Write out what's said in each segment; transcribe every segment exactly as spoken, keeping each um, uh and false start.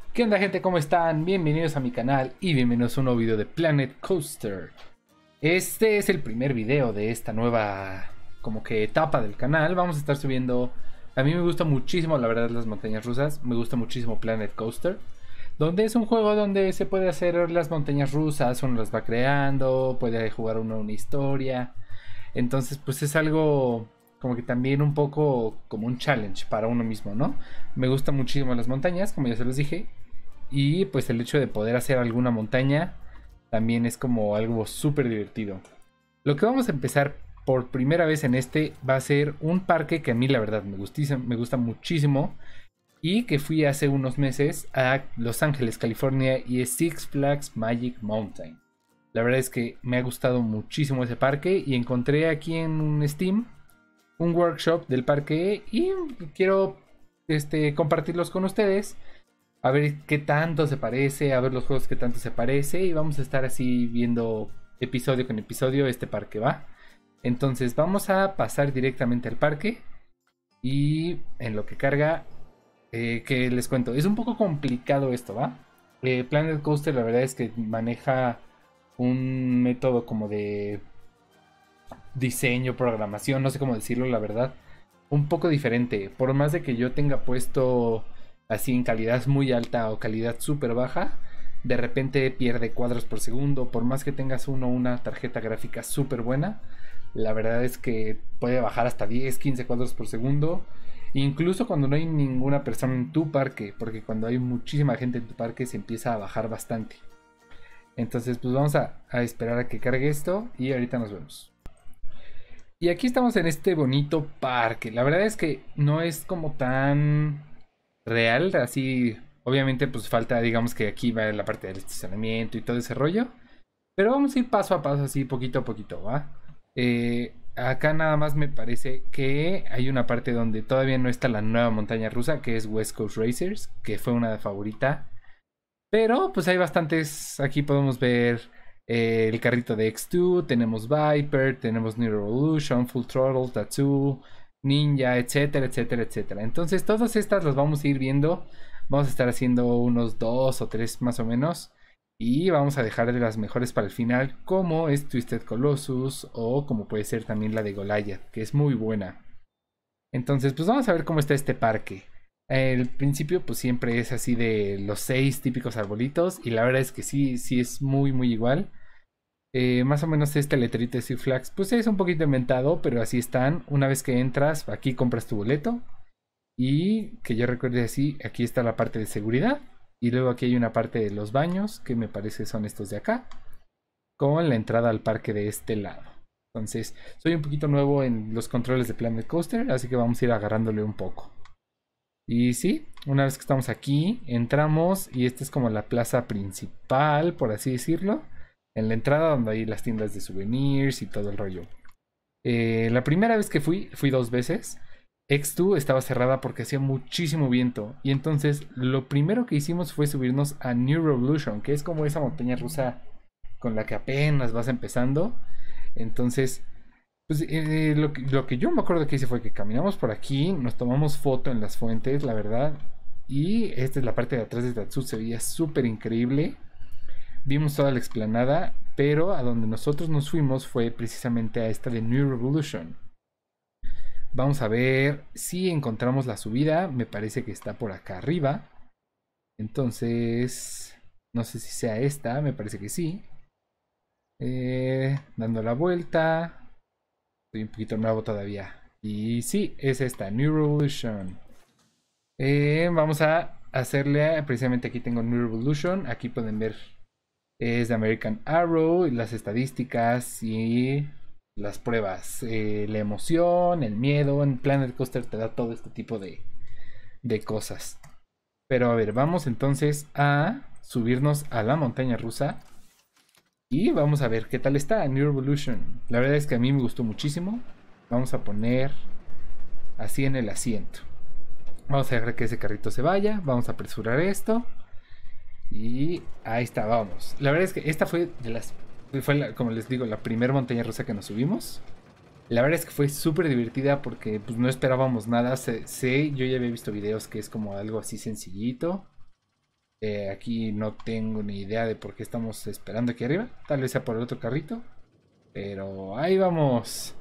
¿Qué onda, gente? ¿Cómo están? Bienvenidos a mi canal y bienvenidos a un nuevo video de Planet Coaster. Este es el primer video de esta nueva como que etapa del canal. Vamos a estar subiendo... A mí me gusta muchísimo, la verdad, las montañas rusas. Me gusta muchísimo Planet Coaster, donde es un juego donde se puede hacer las montañas rusas. Uno las va creando, puede jugar uno una historia. Entonces pues es algo como que también un poco como un challenge para uno mismo, ¿no? Me gustan muchísimo las montañas, como ya se los dije. Y pues el hecho de poder hacer alguna montaña también es como algo súper divertido. Lo que vamos a empezar por primera vez en este va a ser un parque que a mí la verdad me gusta, me gusta muchísimo. Y que fui hace unos meses a Los Ángeles, California, y es Six Flags Magic Mountain. La verdad es que me ha gustado muchísimo ese parque y encontré aquí en Steam un workshop del parque y quiero este, compartirlos con ustedes. A ver qué tanto se parece, a ver los juegos que tanto se parece. Y vamos a estar así viendo episodio con episodio este parque, ¿va? Entonces vamos a pasar directamente al parque. Y en lo que carga, eh, que les cuento, es un poco complicado esto, ¿va? Eh, Planet Coaster la verdad es que maneja un método como de diseño, programación, no sé cómo decirlo, la verdad, un poco diferente. Por más de que yo tenga puesto así en calidad muy alta o calidad súper baja, de repente pierde cuadros por segundo. Por más que tengas uno una tarjeta gráfica súper buena, la verdad es que puede bajar hasta diez, quince cuadros por segundo. Incluso cuando no hay ninguna persona en tu parque, porque cuando hay muchísima gente en tu parque se empieza a bajar bastante. Entonces pues vamos a, a esperar a que cargue esto y ahorita nos vemos. Y aquí estamos en este bonito parque. La verdad es que no es como tan real, así obviamente pues falta, digamos que aquí va la parte del estacionamiento y todo ese rollo, pero vamos a ir paso a paso, así poquito a poquito, ¿va? Eh, acá nada más me parece que hay una parte donde todavía no está la nueva montaña rusa, que es West Coast Racers, que fue una favorita, pero pues hay bastantes. Aquí podemos ver eh, el carrito de X dos, tenemos Viper, tenemos New Revolution, Full Throttle, Tattoo, Ninja, etcétera, etcétera, etcétera. Entonces todas estas las vamos a ir viendo. Vamos a estar haciendo unos dos o tres más o menos. Y vamos a dejar de las mejores para el final, como es Twisted Colossus o como puede ser también la de Goliath, que es muy buena. Entonces pues vamos a ver cómo está este parque. El principio pues siempre es así de los seis típicos arbolitos. Y la verdad es que sí, sí es muy muy igual. Eh, más o menos este letrito de Six Flags pues es un poquito inventado, pero así están. Una vez que entras, aquí compras tu boleto. Y que yo recuerde así, aquí está la parte de seguridad. Y luego aquí hay una parte de los baños, que me parece son estos de acá, con la entrada al parque de este lado. Entonces, soy un poquito nuevo en los controles de Planet Coaster, así que vamos a ir agarrándole un poco. Y sí, una vez que estamos aquí, entramos y esta es como la plaza principal, por así decirlo. En la entrada donde hay las tiendas de souvenirs y todo el rollo. Eh, la primera vez que fui, fui dos veces. X dos estaba cerrada porque hacía muchísimo viento. Y entonces lo primero que hicimos fue subirnos a New Revolution, que es como esa montaña rusa con la que apenas vas empezando. Entonces, pues eh, lo, que, lo que yo me acuerdo que hice fue que caminamos por aquí, nos tomamos foto en las fuentes, la verdad. Y esta es la parte de atrás de Tatsu, se veía súper increíble. Vimos toda la explanada, pero a donde nosotros nos fuimos fue precisamente a esta de New Revolution. Vamos a ver si encontramos la subida. Me parece que está por acá arriba. Entonces, no sé si sea esta. Me parece que sí. Eh, dando la vuelta. Estoy un poquito nuevo todavía. Y sí, es esta, New Revolution. Eh, vamos a hacerle, precisamente aquí tengo New Revolution. Aquí pueden ver, es de American Arrow, y las estadísticas y las pruebas, eh, la emoción, el miedo. En Planet Coaster te da todo este tipo de, de cosas. Pero a ver, vamos entonces a subirnos a la montaña rusa. Y vamos a ver qué tal está New Revolution. La verdad es que a mí me gustó muchísimo. Vamos a poner así en el asiento. Vamos a dejar que ese carrito se vaya. Vamos a apresurar esto. Y ahí está, vamos. La verdad es que esta fue de las... Fue, la, como les digo, la primera montaña rusa que nos subimos. La verdad es que fue súper divertida porque pues, no esperábamos nada. Sé, sé, yo ya había visto videos que es como algo así sencillito. Eh, aquí no tengo ni idea de por qué estamos esperando aquí arriba. Tal vez sea por el otro carrito. Pero ahí vamos.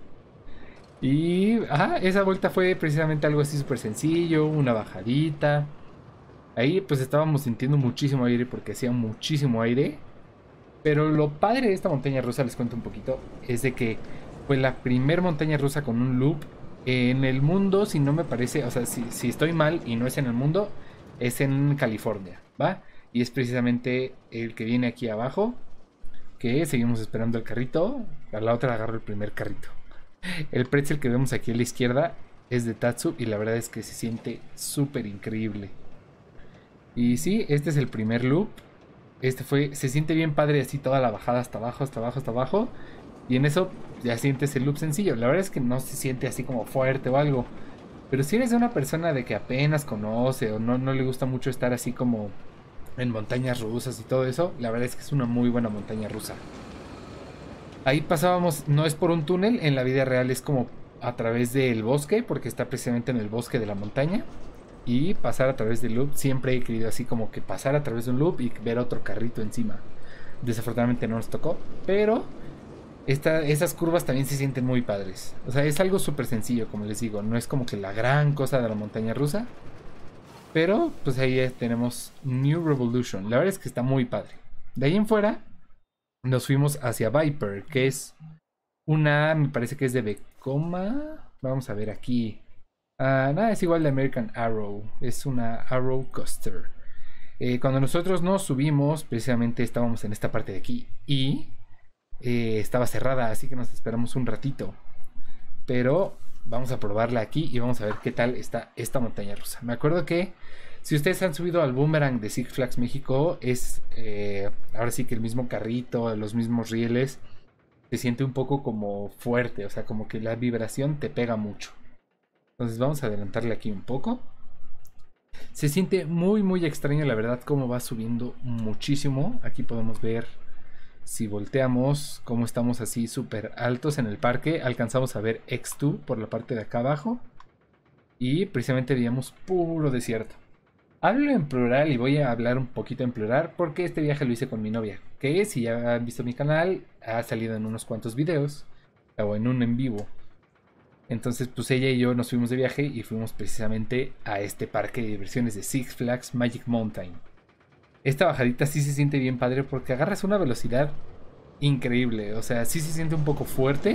Y ajá, esa vuelta fue precisamente algo así súper sencillo. Una bajadita. Ahí pues estábamos sintiendo muchísimo aire porque hacía muchísimo aire. Pero lo padre de esta montaña rusa, les cuento un poquito, es de que fue la primer montaña rusa con un loop en el mundo, si no me parece, o sea, si, si estoy mal y no es en el mundo, es en California, ¿va? Y es precisamente el que viene aquí abajo, que seguimos esperando el carrito, a la otra agarro el primer carrito. El pretzel que vemos aquí a la izquierda es de Tatsu y la verdad es que se siente súper increíble. Y sí, este es el primer loop. Este fue, se siente bien padre así toda la bajada hasta abajo, hasta abajo, hasta abajo. Y en eso ya sientes el loop sencillo. La verdad es que no se siente así como fuerte o algo. Pero si eres de una persona de que apenas conoce o no, no le gusta mucho estar así como en montañas rusas y todo eso, la verdad es que es una muy buena montaña rusa. Ahí pasábamos, no es por un túnel, en la vida real es como a través del bosque, porque está precisamente en el bosque de la montaña. Y pasar a través del loop, siempre he querido así como que pasar a través de un loop y ver otro carrito encima. Desafortunadamente no nos tocó, pero esta, esas curvas también se sienten muy padres. O sea, es algo súper sencillo, como les digo, no es como que la gran cosa de la montaña rusa. Pero pues ahí tenemos New Revolution, la verdad es que está muy padre. De ahí en fuera nos fuimos hacia Viper, que es una, me parece que es de Vekoma. Vamos a ver aquí. Uh, nada, es igual de American Arrow. Es una Arrow Coaster. Eh, cuando nosotros nos subimos, precisamente estábamos en esta parte de aquí. Y eh, estaba cerrada, así que nos esperamos un ratito. Pero vamos a probarla aquí y vamos a ver qué tal está esta montaña rusa. Me acuerdo que si ustedes han subido al Boomerang de Six Flags México, es eh, ahora sí que el mismo carrito, los mismos rieles. Se siente un poco como fuerte, o sea, como que la vibración te pega mucho. Entonces vamos a adelantarle aquí un poco. Se siente muy muy extraño la verdad cómo va subiendo muchísimo. Aquí podemos ver, si volteamos, cómo estamos así súper altos en el parque. Alcanzamos a ver X dos por la parte de acá abajo. Y precisamente veíamos puro desierto. Hablo en plural y voy a hablar un poquito en plural porque este viaje lo hice con mi novia. Que si ya han visto mi canal, ha salido en unos cuantos videos. O en un en vivo. Entonces pues ella y yo nos fuimos de viaje y fuimos precisamente a este parque de diversiones de Six Flags Magic Mountain. Esta bajadita sí se siente bien padre porque agarras una velocidad increíble. O sea, sí se siente un poco fuerte.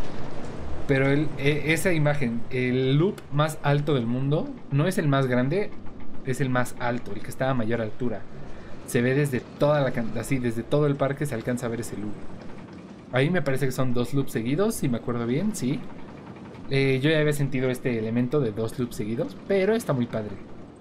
Pero el, esa imagen, el loop más alto del mundo, no es el más grande, es el más alto, el que está a mayor altura. Se ve desde toda la así, desde todo el parque se alcanza a ver ese loop. Ahí me parece que son dos loops seguidos, si me acuerdo bien, sí. Eh, yo ya había sentido este elemento de dos loops seguidos, pero está muy padre.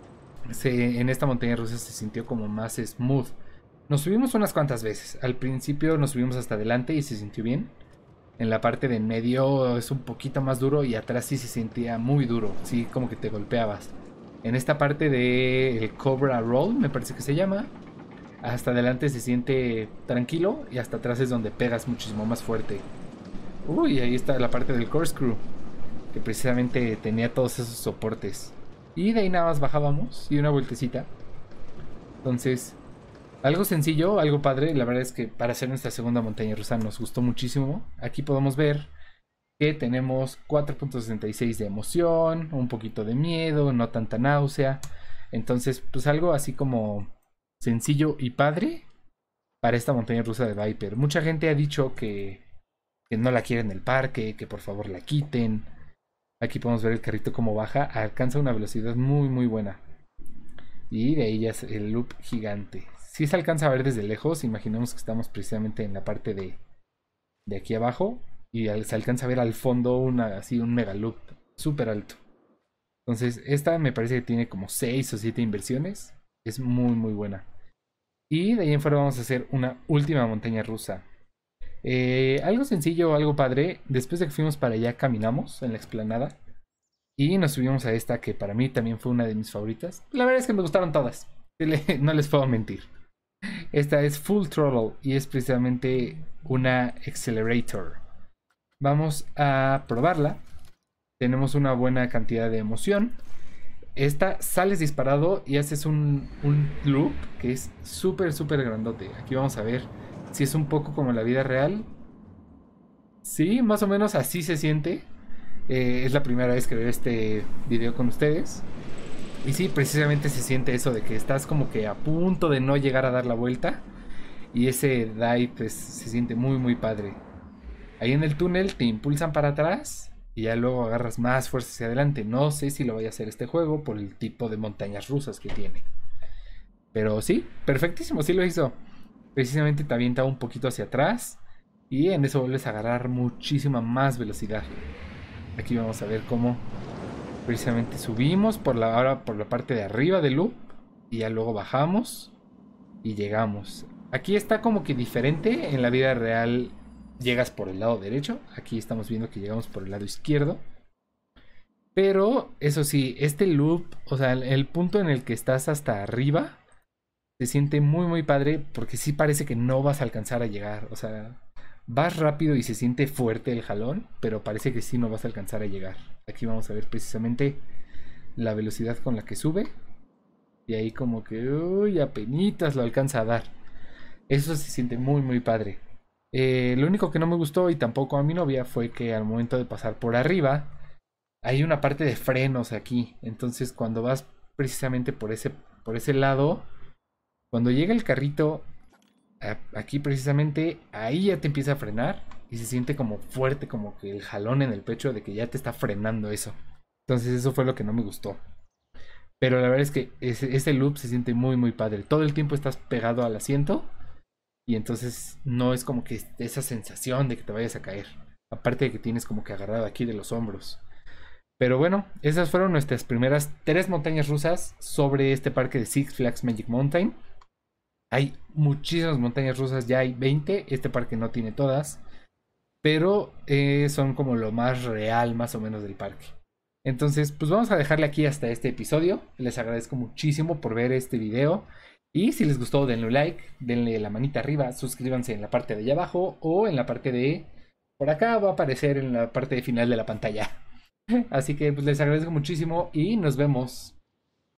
Se, en esta montaña rusa se sintió como más smooth. Nos subimos unas cuantas veces. Al principio nos subimos hasta adelante y se sintió bien. En la parte de en medio es un poquito más duro y atrás sí se sentía muy duro. Sí, como que te golpeabas. En esta parte de el Cobra Roll, me parece que se llama, hasta adelante se siente tranquilo y hasta atrás es donde pegas muchísimo más fuerte. Uy, ahí está la parte del Corkscrew, que precisamente tenía todos esos soportes. Y de ahí nada más bajábamos y una vueltecita. Entonces, algo sencillo, algo padre. La verdad es que para hacer nuestra segunda montaña rusa nos gustó muchísimo. Aquí podemos ver que tenemos cuatro punto sesenta y seis de emoción, un poquito de miedo, no tanta náusea. Entonces, pues algo así como sencillo y padre para esta montaña rusa de Viper. Mucha gente ha dicho que, que no la quieren en el parque, que por favor la quiten. Aquí podemos ver el carrito como baja, alcanza una velocidad muy muy buena. Y de ahí ya es el loop gigante. Si se alcanza a ver desde lejos, imaginemos que estamos precisamente en la parte de, de aquí abajo. Y al, se alcanza a ver al fondo una, así un mega loop súper alto. Entonces esta me parece que tiene como seis o siete inversiones. Es muy muy buena. Y de ahí en fuera vamos a hacer una última montaña rusa. Eh, algo sencillo, algo padre. Después de que fuimos para allá caminamos en la explanada y nos subimos a esta que para mí también fue una de mis favoritas. La verdad es que me gustaron todas, no les puedo mentir. Esta es Full Throttle y es precisamente una Accelerator. Vamos a probarla. Tenemos una buena cantidad de emoción. esta sales disparado y haces un, un loop que es súper, súper grandote. Aquí vamos a ver si es un poco como la vida real. Sí, más o menos así se siente. Eh, es la primera vez que veo este video con ustedes. Y sí, precisamente se siente eso de que estás como que a punto de no llegar a dar la vuelta. Y ese dive pues se siente muy muy padre. Ahí en el túnel te impulsan para atrás y ya luego agarras más fuerza hacia adelante. No sé si lo vaya a hacer este juego por el tipo de montañas rusas que tiene. Pero sí, perfectísimo, sí lo hizo. Precisamente te avienta un poquito hacia atrás y en eso vuelves a agarrar muchísima más velocidad. Aquí vamos a ver cómo precisamente subimos por la, ahora por la parte de arriba del loop y ya luego bajamos y llegamos. Aquí está como que diferente. En la vida real llegas por el lado derecho. Aquí estamos viendo que llegamos por el lado izquierdo. Pero eso sí, este loop, o sea, el, el punto en el que estás hasta arriba se siente muy muy padre porque sí parece que no vas a alcanzar a llegar. O sea, vas rápido y se siente fuerte el jalón, pero parece que sí no vas a alcanzar a llegar. Aquí vamos a ver precisamente la velocidad con la que sube. Y ahí como que, uy, apenitas lo alcanza a dar. Eso se siente muy muy padre. Eh, lo único que no me gustó y tampoco a mi novia fue que al momento de pasar por arriba hay una parte de frenos aquí. Entonces cuando vas precisamente por ese, por ese lado, cuando llega el carrito aquí precisamente, ahí ya te empieza a frenar y se siente como fuerte, como que el jalón en el pecho de que ya te está frenando eso. Entonces eso fue lo que no me gustó. Pero la verdad es que ese, ese loop se siente muy muy padre. Todo el tiempo estás pegado al asiento y entonces no es como que esa sensación de que te vayas a caer. Aparte de que tienes como que agarrado aquí de los hombros. Pero bueno, esas fueron nuestras primeras tres montañas rusas sobre este parque de Six Flags Magic Mountain. Hay muchísimas montañas rusas, ya hay veinte. Este parque no tiene todas. Pero eh, son como lo más real más o menos del parque. Entonces, pues vamos a dejarle aquí hasta este episodio. Les agradezco muchísimo por ver este video. Y si les gustó, denle un like, denle la manita arriba, suscríbanse en la parte de allá abajo o en la parte de... Por acá va a aparecer en la parte final de la pantalla. Así que pues les agradezco muchísimo y nos vemos.